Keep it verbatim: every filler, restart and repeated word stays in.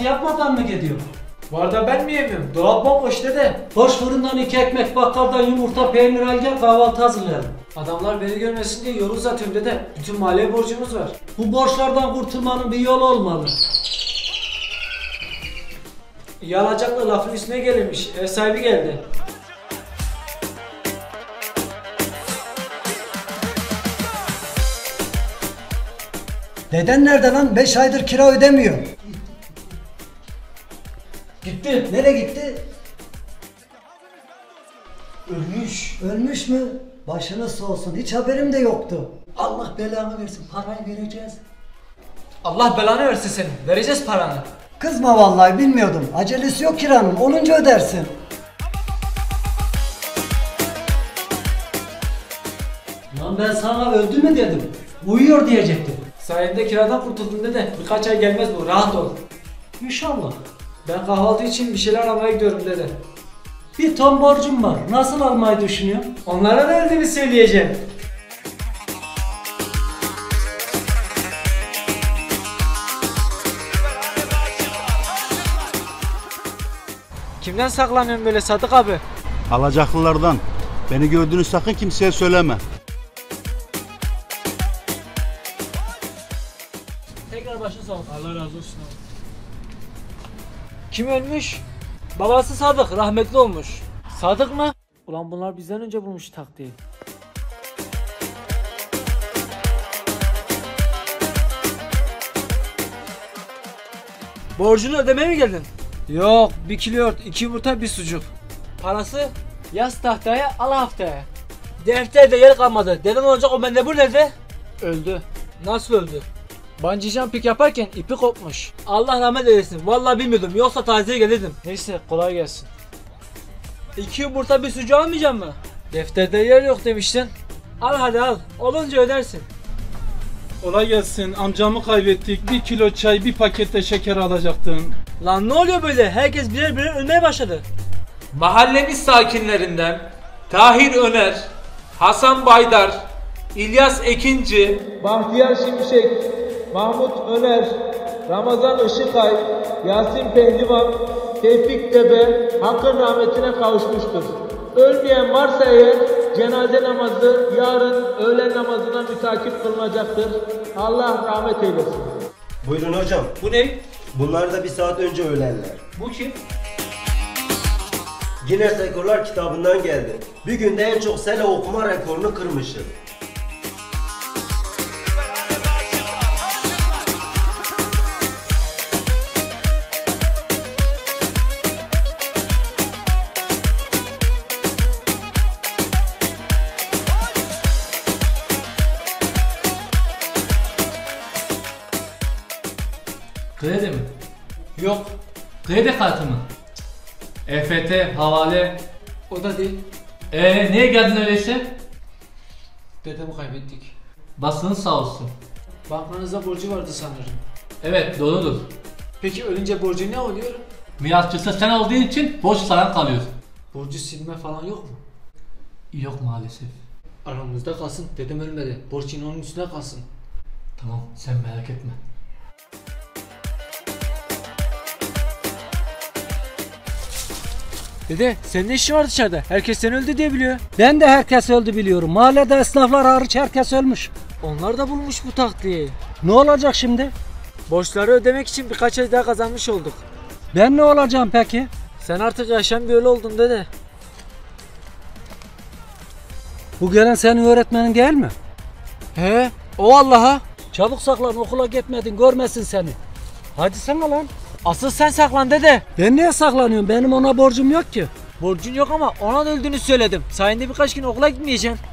kahvaltı yapmadan mı gidiyor? Bu arada ben mi yemiyorum? Dolap bomboş dede. Boş fırından iki ekmek, bakkaldan yumurta, peynir al gel, kahvaltı hazırlayalım. Adamlar beni görmesin diye yol uzatıyorum dede. Bütün mahalleye borcumuz var. Bu borçlardan kurtulmanın bir yolu olmalı. Yalacakla lafın üstüne gelirmiş. Ev sahibi geldi. Deden nerede lan? beş aydır kira ödemiyor. Gitti. Nereye gitti? Ölmüş. Ölmüş mü? Başınız sağ olsun. Hiç haberim de yoktu. Allah belanı versin. Parayı vereceğiz. Allah belanı versin senin. Vereceğiz paranı. Kızma vallahi, bilmiyordum. Acelesi yok kiranın. Olunca ödersin. Lan ben sana öldü mü dedim. Uyuyor diyecektim. Sayende kiradan kurtuldun dede. Birkaç ay gelmez bu. Rahat ol. İnşallah. Ben kahvaltı için bir şeyler almaya gidiyorum dede. Bir ton borcum var. Nasıl almayı düşünüyorsun? Onlara verdiğimi söyleyeceğim. Kimden saklanıyorsun böyle Sadık abi? Alacaklılardan. Beni gördüğünü sakın kimseye söyleme. Tekrar başın sağ olsun. Allah razı olsun abi. Kim ölmüş? Babası Sadık, rahmetli olmuş. Sadık mı? Ulan bunlar bizden önce bulmuş taktiği. Borcunu ödemeye mi geldin? Yok, bir kilo yoğurt, iki yumurta, bir sucuk. Parası? Yaz tahtaya, al haftaya. Defterde yer kalmadı. Deden olacak o mendebur nerede? Öldü. Nasıl öldü? Bungee jumping yaparken ipi kopmuş. Allah rahmet eylesin. Vallahi bilmiyordum. Yoksa taziye gelirdim. Neyse kolay gelsin. İki yumurta bir sucuk almayacak mı? Defterde yer yok demiştin. Al hadi al. Olunca ödersin. Kolay gelsin. Amcamı kaybettik. Bir kilo çay, bir paket de şeker alacaktım. Lan ne oluyor böyle? Herkes birer birer ölmeye başladı. Mahallemiz sakinlerinden Tahir Öner, Hasan Baydar, İlyas Ekinci, Bahtiyar Şimşek, Mahmut Öner, Ramazan Işıkay, Yasin Pehlivan, Tevfik Debe Hakk'ın rahmetine kavuşmuştur. Ölmeyen varsa eğer cenaze namazı yarın öğlen namazına mütakip kılınacaktır. Allah rahmet eylesin. Buyurun hocam. bu ne? Bunlar da bir saat önce ölenler. Bu kim? Guinness Rekorlar kitabından geldi. Bir günde en çok sele okuma rekorunu kırmışım. Kredi mi? Yok. Kredi kartı mı? E F T, havale. O da değil. Eee niye geldin öyleyse? Dedemi kaybettik. Basınız sağ olsun. Bankanızda borcu vardı sanırım. Evet doğrudur. Peki ölünce borcu ne oluyor? Mirasçısı sen olduğun için borç sana kalıyor. Borcu silme falan yok mu? Yok maalesef. Aramızda kalsın. Dedem ölmedi. Borç yine onun üstüne kalsın. Tamam sen merak etme. Dede senin ne işin var dışarıda? Herkes seni öldü diye biliyor. Ben de herkes öldü biliyorum. Mahallede esnaflar hariç herkes ölmüş. Onlar da bulmuş bu taktiği. Ne olacak şimdi? Borçları ödemek için birkaç ay daha kazanmış olduk. Ben ne olacağım peki? Sen artık yaşayan bir ölü oldun dede. Bu gelen senin öğretmenin değil mi? He? O Allah'a. Çabuk saklan, okula gitmedin, görmesin seni. Hadi sana lan. Asıl sen saklan dede. Ben niye saklanıyorum? Benim ona borcum yok ki. Borcun yok ama ona da öldüğünü söyledim. Sayende birkaç gün okula gitmeyeceksin.